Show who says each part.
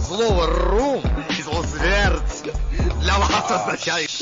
Speaker 1: Слово «рум» і слово «смерть» для вас означає